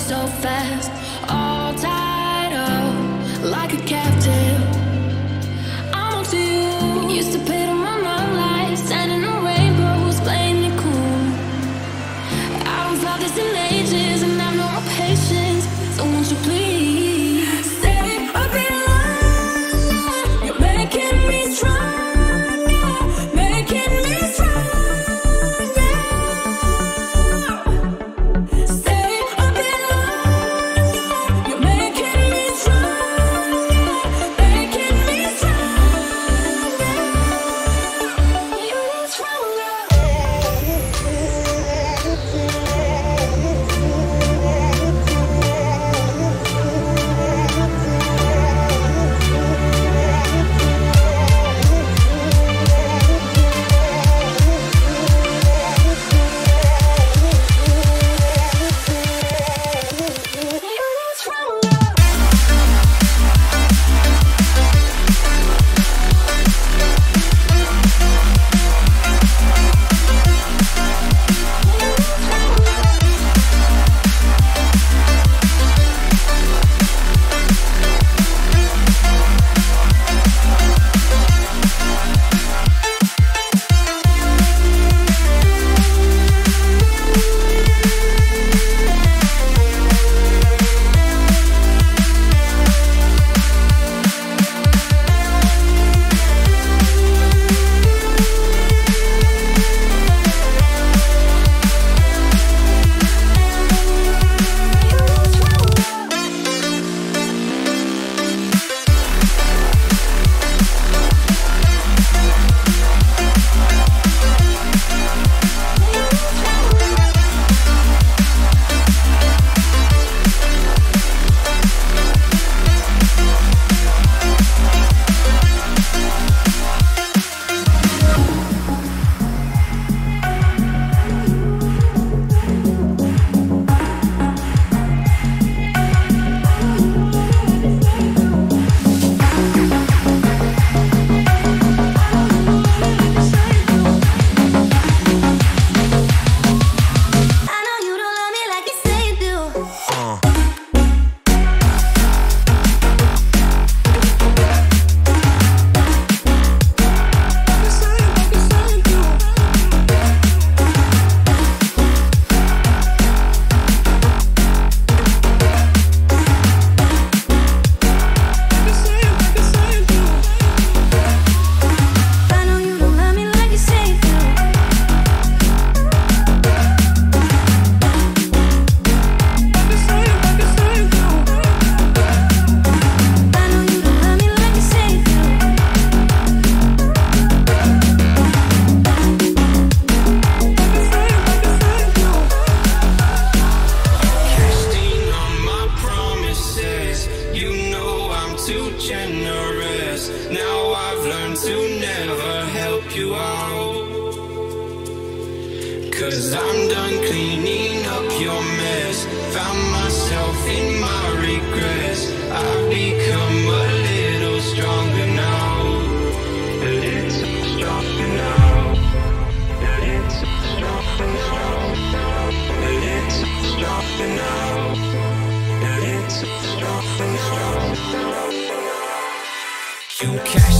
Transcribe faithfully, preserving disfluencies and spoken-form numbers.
so fast, all tied up like a captive. I'm on to you. Used to pay to my love life, standing on rainbows, playing it cool. I haven't felt this in ages, and I've no more patience. So won't you please stay a bit longer? You're making me stronger, making me stronger. Stay a bit longer. You're making me stronger, making me stronger. You need stronger. Too generous. Now I've learned to never help you out, 'cause I'm done cleaning up your mess. Found myself in my regrets. I've become a little stronger now. A little stronger now. A little stronger now. A little stronger now. A little stronger now. You catch